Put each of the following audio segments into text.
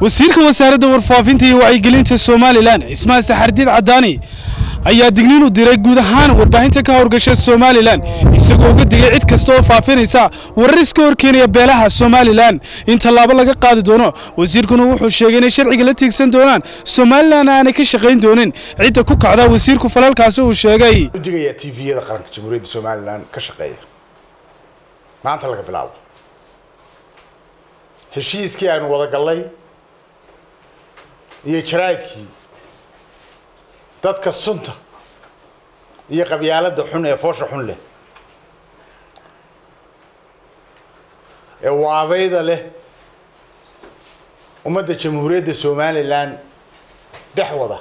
wasiirka wasaaradda warfaafinta iyo wacyigelinta Soomaaliland Ismaan Saxardiid Cadaani ayaa digniin u diray guud ahaan warbaahinta ka howlgasha Soomaaliland isagoo uga digay cid kasta oo faafinaysa warar iska horkeenaya beelaha Soomaaliland in tallaabo laga qaadi doono. wasiirkuna wuxuu sheegay in sharciga la tiigsan doonaan Soomaaliland aanay ka shaqayn doonin cidda ku kacda. wasiirku falalkaas uu sheegay digaya TV-yada qaranka Jamhuuriyadda Soomaaliland ka shaqeeya maanta laga bilaabo heshiiskii aan wada galay iyo jaraa'idkii dadka sunta iyo qabyaalada xun ee foosha xun leh ee waabayda leh ummadda Jamhuuriyadda Soomaaliland dhexwada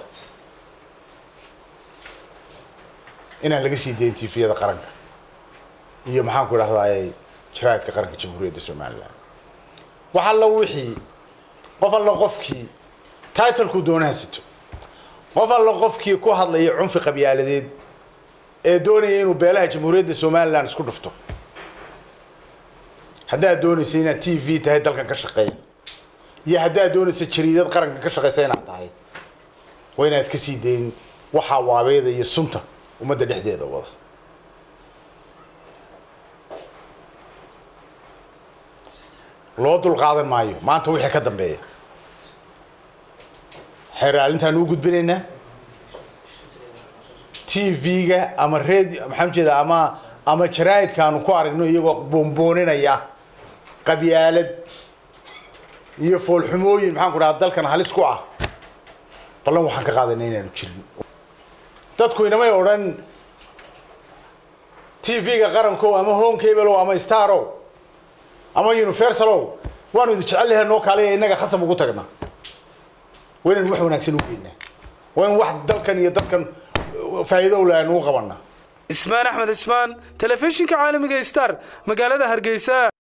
inaan laga sii deyn TV-yada qaranka iyo maxaan ku raahdaa jaraa'idka qaranka Jamhuuriyadda Soomaaliland waxa la wixii qof alla qofkii title-ku doonaha sito qof alla qofkii ku hadlay cunfi qabyaaladeed ee doonaya inuu beelaha Jamhuuriyadda Soomaaliland isku dhufto hadaa doonaysa inaad TV tahay dalkan ka shaqeeya iyo hadaa doonaysa jariidad qaranka ka shaqeeysa inaad tahay waa inaad ka sii deyn waxa waabeeda iyo sunta ummadda dhexdeeda wada loo dul qaadan maayo maanta wixii ka dambeeya xiraalintaan u gudbinaynaa TV-ga ama radio maxaan jeedaa ama jaraa'idkaanu ku aragno iyagoo boonbooninaya qabyaalad iyo foolxumooyin maxaan ku dhahaa dalkan halis ku ah ballan waxaan ka qaadanay inaanu jirin dadku inamay odhan TV-ga qaranko ama home cable ama staro ama universal waanu idin jecel yahay noo kale inaga khasab ugu tagnaa وين wax wanaagsan u geynaa waan wax dalkan iyo dadkan faa'iido u leeyahay u qabanaa. Ismaan Axmed Ismaan, telefishinka caalamiga Star, magaalada Hargeysa.